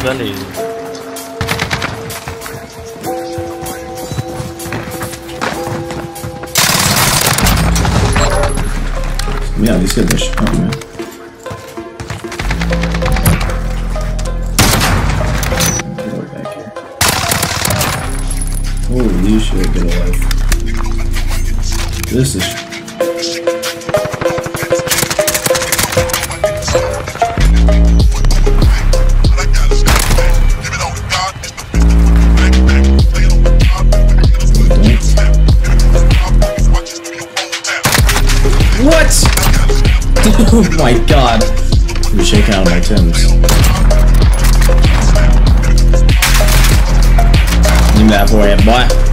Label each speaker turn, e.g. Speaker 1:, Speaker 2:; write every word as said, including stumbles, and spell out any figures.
Speaker 1: kali.
Speaker 2: Yeah, these guys are strong, man. Get back here. Holy shit, get alive. This is. What? Oh my god. I'm shaking out of my Timbs. Give me that boy, boy.